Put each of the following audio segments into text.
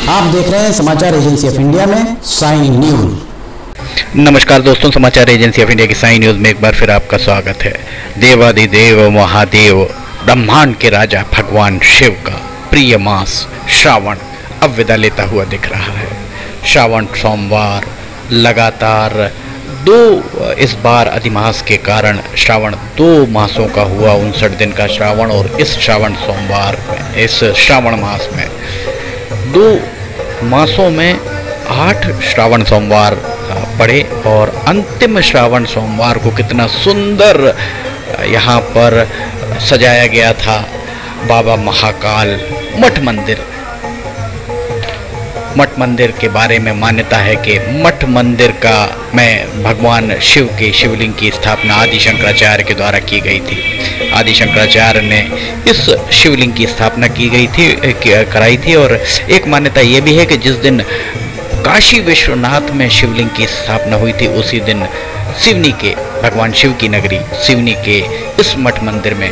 आप देख रहे हैं समाचार एजेंसी ऑफ इंडिया में साई न्यूज। नमस्कार दोस्तों, समाचार एजेंसी ऑफ इंडिया की साई न्यूज में एक बार फिर आपका स्वागत है। देवादिदेव महादेव ब्रह्मांड के राजा भगवान शिव का प्रिय मास श्रावण अब विदा लेता हुआ दिख रहा है। श्रावण सोमवार लगातार इस बार अधिमास के कारण श्रावण 2 मासों का हुआ, 59 दिन का श्रावण। और इस श्रावण सोमवार में, इस श्रावण मास में 2 मासों में 8 श्रावण सोमवार पड़े और अंतिम श्रावण सोमवार को कितना सुंदर यहाँ पर सजाया गया था। बाबा महाकाल मठ मंदिर के बारे में मान्यता है कि मठ मंदिर में भगवान शिव के शिवलिंग की स्थापना आदि शंकराचार्य के द्वारा की गई थी। आदि शंकराचार्य ने इस शिवलिंग की स्थापना कराई थी। और एक मान्यता ये भी है कि जिस दिन काशी विश्वनाथ में शिवलिंग की स्थापना हुई थी, उसी दिन सिवनी के भगवान शिव की नगरी सिवनी के इस मठ मंदिर में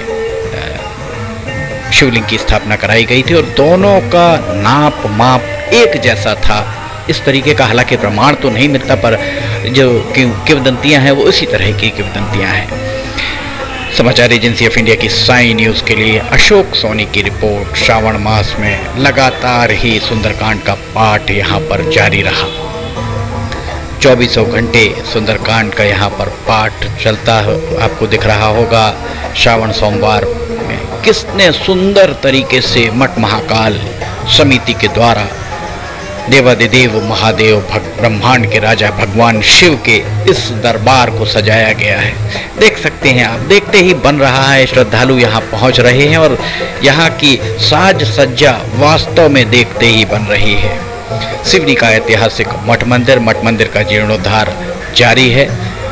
शिवलिंग की स्थापना कराई गई थी। और दोनों का नाप माप एक जैसा था। इस तरीके का हालांकि प्रमाण तो नहीं मिलता, पर जो किंवदंतियां हैं वो इसी तरह की किंवदंतियां हैं। समाचार एजेंसी ऑफ इंडिया की साई न्यूज़ के लिए अशोक सोनी की रिपोर्ट। श्रावण मास में लगातार ही सुंदरकांड का पाठ यहाँ पर जारी रहा। 24 घंटे सुंदरकांड का यहाँ पर पाठ चलता आपको दिख रहा होगा। श्रावण सोमवार में कितने सुंदर तरीके से मठ महाकाल समिति के द्वारा देवादिदेव महादेव ब्रह्मांड के राजा भगवान शिव के इस दरबार को सजाया गया है। देख सकते हैं आप, देखते ही बन रहा है। श्रद्धालु यहाँ पहुँच रहे हैं और यहाँ की साज सज्जा वास्तव में देखते ही बन रही है। सिवनी का ऐतिहासिक मठ मंदिर का जीर्णोद्धार जारी है।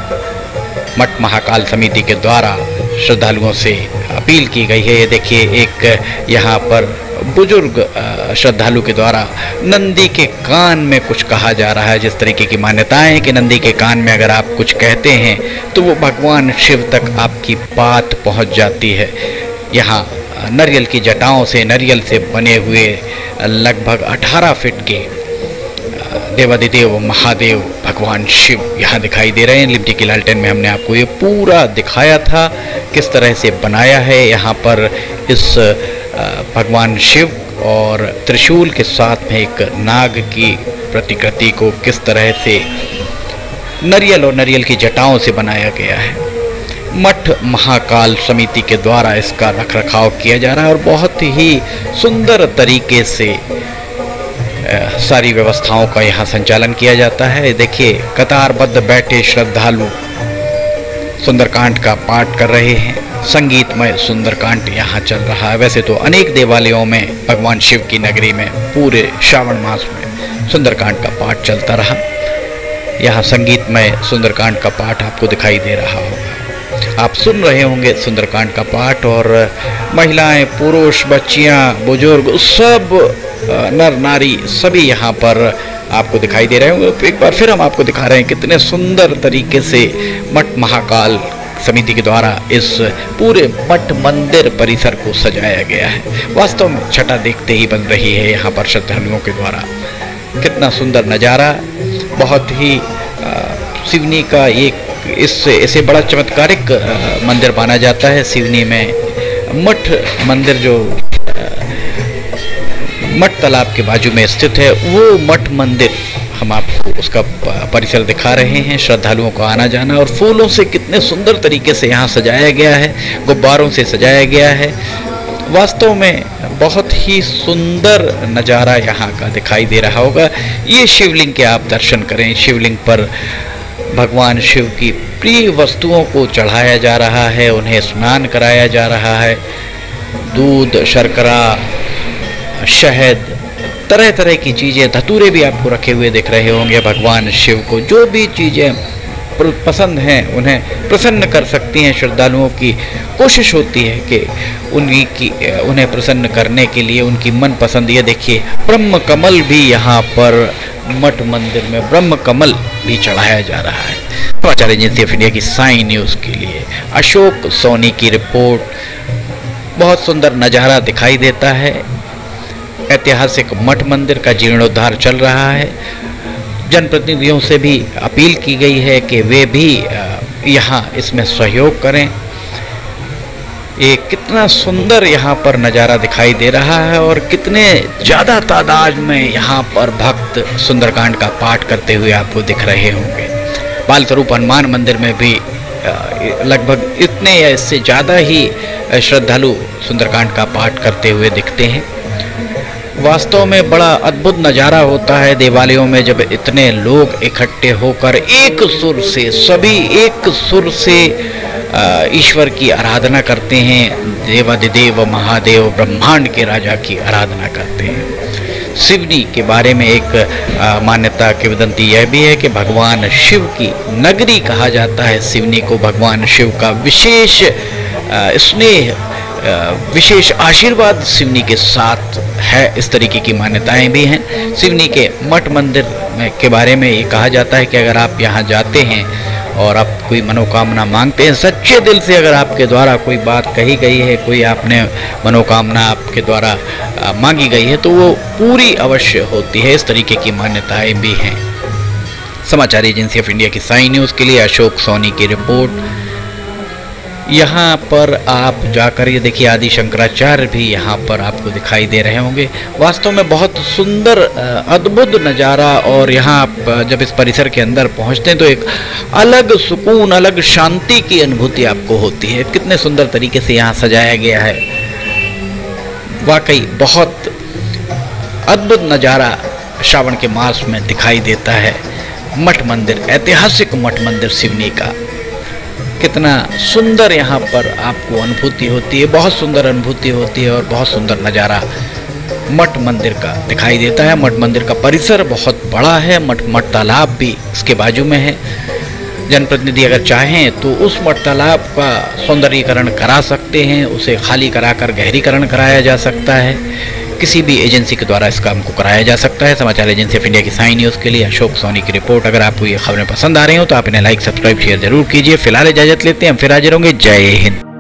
मठ महाकाल समिति के द्वारा श्रद्धालुओं से अपील की गई है। ये देखिए, एक यहाँ पर बुजुर्ग श्रद्धालु के द्वारा नंदी के कान में कुछ कहा जा रहा है। जिस तरीके की मान्यताएं हैं कि नंदी के कान में अगर आप कुछ कहते हैं तो वो भगवान शिव तक आपकी बात पहुंच जाती है। यहाँ नारियल की जटाओं से, नारियल से बने हुए लगभग 18 फीट के देवादिदेव महादेव भगवान शिव यहाँ दिखाई दे रहे हैं। लिमटी की लालटेन में हमने आपको ये पूरा दिखाया था किस तरह से बनाया है। यहाँ पर इस भगवान शिव और त्रिशूल के साथ में एक नाग की प्रतिकृति को किस तरह से नारियल और नारियल की जटाओं से बनाया गया है। मठ महाकाल समिति के द्वारा इसका रखरखाव किया जा रहा है और बहुत ही सुंदर तरीके से सारी व्यवस्थाओं का यहाँ संचालन किया जाता है। देखिए, कतारबद्ध बैठे श्रद्धालु सुंदरकांड का पाठ कर रहे हैं। संगीतमय सुंदरकांड यहाँ चल रहा है। वैसे तो अनेक देवालयों में भगवान शिव की नगरी में पूरे श्रावण मास में सुंदरकांड का पाठ चलता रहा। यहाँ संगीतमय सुंदरकांड का पाठ आपको दिखाई दे रहा होगा। आप सुन रहे होंगे सुंदरकांड का पाठ और महिलाएं, पुरुष, बच्चियां, बुजुर्ग, सब नर नारी सभी यहाँ पर आपको दिखाई दे रहे होंगे। एक बार फिर हम आपको दिखा रहे हैं कितने सुंदर तरीके से मठ महाकाल समिति के द्वारा इस पूरे मठ मंदिर परिसर को सजाया गया है। वास्तव में छटा देखते ही बन रही है यहाँ पर श्रद्धालुओं के द्वारा। कितना सुंदर नज़ारा। बहुत ही सिवनी का एक इससे बड़ा चमत्कारिक मंदिर माना जाता है। सिवनी में मठ मंदिर जो मठ तालाब के बाजू में स्थित है, वो मठ मंदिर हम आपको उसका परिसर दिखा रहे हैं। श्रद्धालुओं का आना जाना और फूलों से कितने सुंदर तरीके से यहाँ सजाया गया है, गुब्बारों से सजाया गया है। वास्तव में बहुत ही सुंदर नज़ारा यहाँ का दिखाई दे रहा होगा। ये शिवलिंग के आप दर्शन करें। शिवलिंग पर भगवान शिव की प्रिय वस्तुओं को चढ़ाया जा रहा है, उन्हें स्नान कराया जा रहा है। दूध, शर्करा, शहद, तरह तरह की चीज़ें, धतूरे भी आपको रखे हुए दिख रहे होंगे। भगवान शिव को जो भी चीज़ें पसंद हैं उन्हें प्रसन्न कर सकती हैं। श्रद्धालुओं की कोशिश होती है कि उन्हें प्रसन्न करने के लिए उनकी मन पसंद। ये देखिए, ब्रह्म कमल भी यहाँ पर मठ मंदिर में ब्रह्म कमल भी चढ़ाया जा रहा है। समाचार एजेंसी ऑफ इंडिया की साई न्यूज़ के लिए अशोक सोनी की रिपोर्ट। बहुत सुंदर नज़ारा दिखाई देता है। ऐतिहासिक मठ मंदिर का जीर्णोद्धार चल रहा है। जनप्रतिनिधियों से भी अपील की गई है कि वे भी यहाँ इसमें सहयोग करें। ये कितना सुंदर यहाँ पर नज़ारा दिखाई दे रहा है और कितने ज़्यादा तादाद में यहाँ पर भक्त सुंदरकांड का पाठ करते हुए आपको दिख रहे होंगे। बाल स्वरूप हनुमान मंदिर में भी लगभग इतने या इससे ज़्यादा ही श्रद्धालु सुंदरकांड का पाठ करते हुए दिखते हैं। वास्तव में बड़ा अद्भुत नज़ारा होता है दिवालियों में, जब इतने लोग इकट्ठे होकर एक सुर से, सभी एक सुर से ईश्वर की आराधना करते हैं। देवाधिदेव महादेव ब्रह्मांड के राजा की आराधना करते हैं। सिवनी के बारे में एक मान्यता किंवदंती यह भी है कि भगवान शिव की नगरी कहा जाता है सिवनी को। भगवान शिव का विशेष स्नेह, विशेष आशीर्वाद सिवनी के साथ है, इस तरीके की मान्यताएं भी हैं। सिवनी के मठ मंदिर के बारे में ये कहा जाता है कि अगर आप यहाँ जाते हैं और आप कोई मनोकामना मांगते हैं, सच्चे दिल से अगर आपके द्वारा कोई बात कही गई है, कोई आपने मनोकामना आपके द्वारा मांगी गई है, तो वो पूरी अवश्य होती है। इस तरीके की मान्यताएं भी हैं। समाचार एजेंसी ऑफ इंडिया की साई न्यूज़ के लिए अशोक सोनी की रिपोर्ट। यहाँ पर आप जाकर ये देखिए, आदि शंकराचार्य भी यहाँ पर आपको दिखाई दे रहे होंगे। वास्तव में बहुत सुंदर अद्भुत नज़ारा, और यहाँ आप जब इस परिसर के अंदर पहुँचते हैं तो एक अलग सुकून, अलग शांति की अनुभूति आपको होती है। कितने सुंदर तरीके से यहाँ सजाया गया है। वाकई बहुत अद्भुत नज़ारा श्रावण के मास में दिखाई देता है। मठ मंदिर, ऐतिहासिक मठ मंदिर सिवनी का, कितना सुंदर यहाँ पर आपको अनुभूति होती है। बहुत सुंदर अनुभूति होती है और बहुत सुंदर नज़ारा मठ मंदिर का दिखाई देता है। मठ मंदिर का परिसर बहुत बड़ा है। मठ तालाब भी इसके बाजू में है। जनप्रतिनिधि अगर चाहें तो उस मठ तालाब का सौंदर्यीकरण करा सकते हैं, उसे खाली कराकर गहरीकरण कराया जा सकता है। किसी भी एजेंसी के द्वारा इस काम को कराया जा सकता है। समाचार एजेंसी ऑफ इंडिया की साई न्यूज़ के लिए अशोक सोनी की रिपोर्ट। अगर आपको ये खबरें पसंद आ रही हो तो आप इन्हें लाइक, सब्सक्राइब, शेयर जरूर कीजिए। फिलहाल इजाजत लेते हैं, हम फिर हाजिर होंगे। जय हिंद।